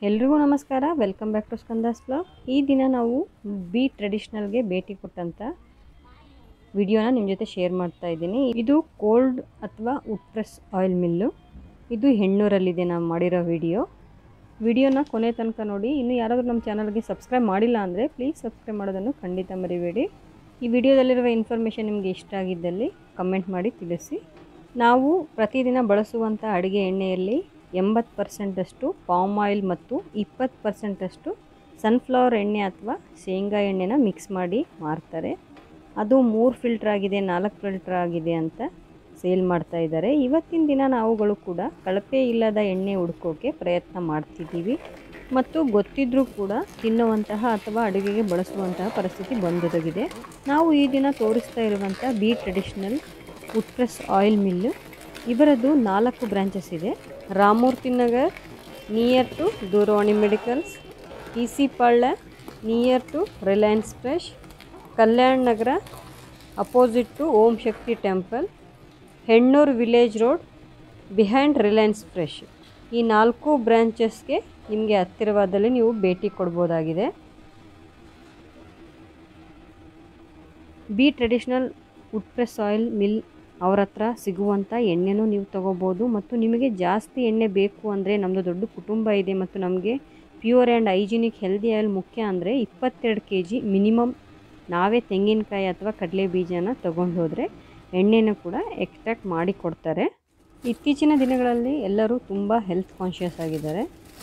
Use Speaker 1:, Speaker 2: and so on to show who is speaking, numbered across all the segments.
Speaker 1: ಎಲ್ರಿಗೂ ನಮಸ್ಕಾರ. Welcome back to Skanda's blog. ಈ ದಿನ ನಾವು ಬಿ ಟ್ರೆಡಿಷನಲ್ಗೆ ಭೇಟಿ ಕೊಟ್ಟಂಥ ವಿಡಿಯೋನ ನಿಮ್ಮ ಜೊತೆ ಶೇರ್ ಮಾಡ್ತಾ ಇದ್ದೀನಿ. ಇದು ಕೋಲ್ಡ್ ಅಥವಾ ವುಡ್ ಪ್ರೆಸ್ ಆಯಿಲ್ ಮಿಲ್ಲು. ಇದು ಹೆಣ್ಣೂರಲ್ಲಿದೆ ನಾವು ಮಾಡಿರೋ ವಿಡಿಯೋನ ಕೊನೆ ತನಕ ನೋಡಿ. ಇನ್ನು ಯಾರಾದರೂ ನಮ್ಮ ಚಾನಲ್ಗೆ ಸಬ್ಸ್ಕ್ರೈಬ್ ಮಾಡಿಲ್ಲ ಅಂದರೆ ಪ್ಲೀಸ್ ಸಬ್ಸ್ಕ್ರೈಬ್ ಮಾಡೋದನ್ನು ಖಂಡಿತ ಮರಿಬೇಡಿ. ಈ ವಿಡಿಯೋದಲ್ಲಿರುವ ಇನ್ಫಾರ್ಮೇಷನ್ ನಿಮಗೆ ಇಷ್ಟ ಆಗಿದ್ದಲ್ಲಿ ಕಮೆಂಟ್ ಮಾಡಿ ತಿಳಿಸಿ. ನಾವು ಪ್ರತಿದಿನ ಬಳಸುವಂಥ ಅಡುಗೆ ಎಣ್ಣೆಯಲ್ಲಿ 80% ಪಾಮ್ ಆಯಿಲ್ ಮತ್ತು 20% ಸನ್ಫ್ಲವರ್ ಎಣ್ಣೆ ಅಥವಾ ಶೇಂಗಾ ಎಣ್ಣೆನ ಮಿಕ್ಸ್ ಮಾಡಿ ಮಾರ್ತಾರೆ. ಅದು 3 ಫಿಲ್ಟರ್ ಆಗಿದೆ, 4 ಫಿಲ್ಟರ್ ಆಗಿದೆ ಅಂತ ಸೇಲ್ ಮಾಡ್ತಾ ಇದ್ದಾರೆ. ಇವತ್ತಿನ ದಿನ ನಾವುಗಳು ಕೂಡ ಕಳಪೆ ಇಲ್ಲದ ಎಣ್ಣೆ ಹುಡ್ಕೋಕೆ ಪ್ರಯತ್ನ ಮಾಡ್ತಿದ್ದೀವಿ ಮತ್ತು ಗೊತ್ತಿದ್ರೂ ಕೂಡ ತಿನ್ನುವಂತಹ ಅಥವಾ ಅಡುಗೆಗೆ ಬಳಸುವಂತಹ ಪರಿಸ್ಥಿತಿ ಬಂದೊದಗಿದೆ. ನಾವು ಈ ದಿನ ತೋರಿಸ್ತಾ ಇರುವಂಥ B traditional wood press oil mill, ಇವರದ್ದು 4 ಬ್ರಾಂಚಸ್ ಇದೆ. Ramamurthy Nagar near to Doorvani medicals, ಇಸಿ Palya near to Reliance fresh, Kalyana Nagara opposite to Om Shakti temple, Hennur village road behind Reliance fresh. ಈ 4 ಬ್ರಾಂಚಸ್ಗೆ ನಿಮಗೆ ಹತ್ತಿರವಾದಲ್ಲಿ ನೀವು ಭೇಟಿ ಕೊಡ್ಬೋದಾಗಿದೆ. B traditional wood press oil mill ಅವ್ರ ಹತ್ರ ಸಿಗುವಂಥ ಎಣ್ಣೆನೂ ನೀವು ತೊಗೋಬೋದು. ಮತ್ತು ನಿಮಗೆ ಜಾಸ್ತಿ ಎಣ್ಣೆ ಬೇಕು ಅಂದರೆ, ನಮ್ಮದು ದೊಡ್ಡ ಕುಟುಂಬ ಇದೆ ಮತ್ತು ನಮಗೆ pure and hygienic healthy oil ಮುಖ್ಯ ಅಂದರೆ 22 kg ಮಿನಿಮಮ್ ನಾವೇ ತೆಂಗಿನಕಾಯಿ ಅಥವಾ ಕಡಲೆ ಬೀಜನ ತೊಗೊಂಡು ಹೋದರೆ ಎಣ್ಣೆನೂ ಕೂಡ ಎಕ್ಸ್ಟ್ರಾಕ್ಟ್ ಮಾಡಿ ಕೊಡ್ತಾರೆ. ಇತ್ತೀಚಿನ ದಿನಗಳಲ್ಲಿ ಎಲ್ಲರೂ ತುಂಬ ಹೆಲ್ತ್ ಕಾನ್ಷಿಯಸ್ ಆಗಿದ್ದಾರೆ.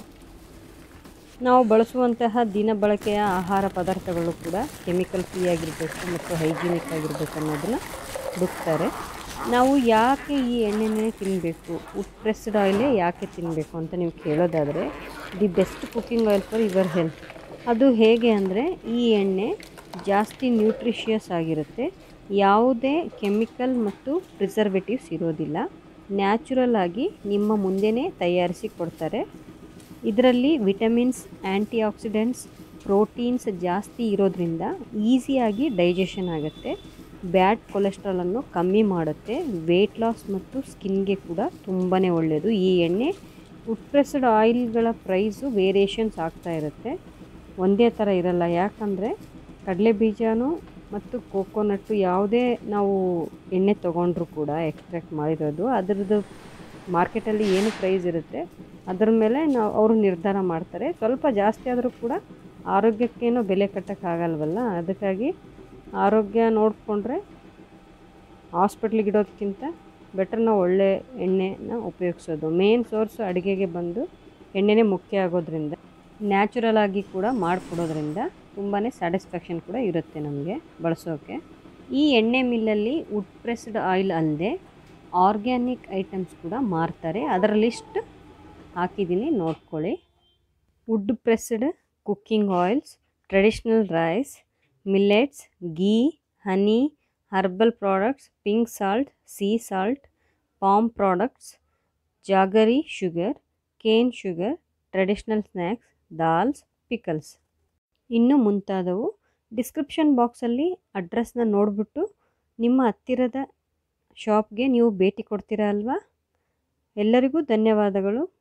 Speaker 1: ನಾವು ಬಳಸುವಂತಹ ದಿನ ಬಳಕೆಯ ಆಹಾರ ಪದಾರ್ಥಗಳು ಕೂಡ ಕೆಮಿಕಲ್ ಫ್ರೀ ಆಗಿರಬೇಕು ಮತ್ತು ಹೈಜಿನಿಕ್ ಆಗಿರಬೇಕು ಅನ್ನೋದನ್ನು ಹುಡುಕ್ತಾರೆ. ನಾವು ಯಾಕೆ ಈ ಎಣ್ಣೆನೇ ತಿನ್ನಬೇಕು, ವುಡ್ ಪ್ರೆಸ್ಡ್ ಆಯಿಲೇ ಯಾಕೆ ತಿನ್ನಬೇಕು ಅಂತ ನೀವು ಕೇಳೋದಾದರೆ, the best cooking oil for your health. ಅದು ಹೇಗೆ ಅಂದರೆ, ಈ ಎಣ್ಣೆ ಜಾಸ್ತಿ ನ್ಯೂಟ್ರಿಷಿಯಸ್ ಆಗಿರುತ್ತೆ, ಯಾವುದೇ ಕೆಮಿಕಲ್ ಮತ್ತು ಪ್ರಿಸರ್ವೇಟಿವ್ಸ್ ಇರೋದಿಲ್ಲ, ನ್ಯಾಚುರಲ್ ಆಗಿ ನಿಮ್ಮ ಮುಂದೆನೇ ತಯಾರಿಸಿ ಕೊಡ್ತಾರೆ. ಇದರಲ್ಲಿ ವಿಟಮಿನ್ಸ್, ಆ್ಯಂಟಿ ಆಕ್ಸಿಡೆಂಟ್ಸ್, ಪ್ರೋಟೀನ್ಸ್ ಜಾಸ್ತಿ ಇರೋದ್ರಿಂದ ಈಸಿಯಾಗಿ ಡೈಜೆಷನ್ ಆಗುತ್ತೆ, ಬ್ಯಾಡ್ ಕೊಲೆಸ್ಟ್ರಾಲನ್ನು ಕಮ್ಮಿ ಮಾಡುತ್ತೆ, ವೆಯ್ಟ್ ಲಾಸ್ ಮತ್ತು ಸ್ಕಿನ್ಗೆ ಕೂಡ ತುಂಬಾ ಒಳ್ಳೆಯದು. ಈ ಎಣ್ಣೆ ವುಡ್ ಪ್ರೆಸ್ಡ್ ಆಯಿಲ್ಗಳ ಪ್ರೈಸು ವೇರಿಯೇಷನ್ಸ್ ಆಗ್ತಾ ಇರುತ್ತೆ, ಒಂದೇ ಥರ ಇರಲ್ಲ. ಯಾಕಂದರೆ ಕಡಲೆ ಬೀಜನೂ ಮತ್ತು ಕೋಕೋನಟ್ಟು ಯಾವುದೇ ನಾವು ಎಣ್ಣೆ ತೊಗೊಂಡ್ರೂ ಕೂಡ ಎಕ್ಸ್ಟ್ರಾಕ್ಟ್ ಮಾಡಿರೋದು, ಅದರದ್ದು ಮಾರ್ಕೆಟಲ್ಲಿ ಏನು ಪ್ರೈಸ್ ಇರುತ್ತೆ ಅದರ ಮೇಲೆ ಅವರು ನಿರ್ಧಾರ ಮಾಡ್ತಾರೆ. ಸ್ವಲ್ಪ ಜಾಸ್ತಿ ಆದರೂ ಕೂಡ ಆರೋಗ್ಯಕ್ಕೇನೋ ಬೆಲೆ ಕಟ್ಟೋಕ್ಕಾಗಲ್ವಲ್ಲ, ಅದಕ್ಕಾಗಿ ಆರೋಗ್ಯ ನೋಡಿಕೊಂಡ್ರೆ ಹಾಸ್ಪಿಟ್ಲಿಗೆ ಇಡೋದಕ್ಕಿಂತ ಬೆಟರ್ ನಾವು ಒಳ್ಳೆ ಎಣ್ಣೆನ ಉಪಯೋಗಿಸೋದು. ಮೇನ್ ಸೋರ್ಸು ಅಡುಗೆಗೆ ಬಂದು ಎಣ್ಣೆನೇ ಮುಖ್ಯ ಆಗೋದ್ರಿಂದ, ನ್ಯಾಚುರಲ್ ಆಗಿ ಕೂಡ ಮಾಡಿಕೊಡೋದ್ರಿಂದ ತುಂಬಾ ಸ್ಯಾಟಿಸ್ಫ್ಯಾಕ್ಷನ್ ಕೂಡ ಇರುತ್ತೆ ನಮಗೆ ಬಳಸೋಕ್ಕೆ. ಈ ಎಣ್ಣೆ ಮಿಲ್ಲಲ್ಲಿ ವುಡ್ ಪ್ರೆಸ್ಡ್ ಆಯಿಲ್ ಅಲ್ಲದೆ ಆರ್ಗ್ಯಾನಿಕ್ ಐಟಮ್ಸ್ ಕೂಡ ಮಾರ್ತಾರೆ. ಅದರ ಲಿಸ್ಟ್ ಹಾಕಿದ್ದೀನಿ, ನೋಡ್ಕೊಳ್ಳಿ. Wood pressed cooking oils, traditional rice, millets, ghee, honey, herbal products, pink salt, sea salt, palm products, jaggery sugar, cane sugar, traditional snacks, dals, pickles, ಇನ್ನೂ ಮುಂತಾದವು. ಡಿಸ್ಕ್ರಿಪ್ಷನ್ ಬಾಕ್ಸಲ್ಲಿ ಅಡ್ರೆಸ್ನ ನೋಡಿಬಿಟ್ಟು ನಿಮ್ಮ ಹತ್ತಿರದ ಶಾಪ್ಗೆ ನೀವು ಭೇಟಿ ಕೊಡ್ತೀರಾ ಅಲ್ವಾ. ಎಲ್ಲರಿಗೂ ಧನ್ಯವಾದಗಳು.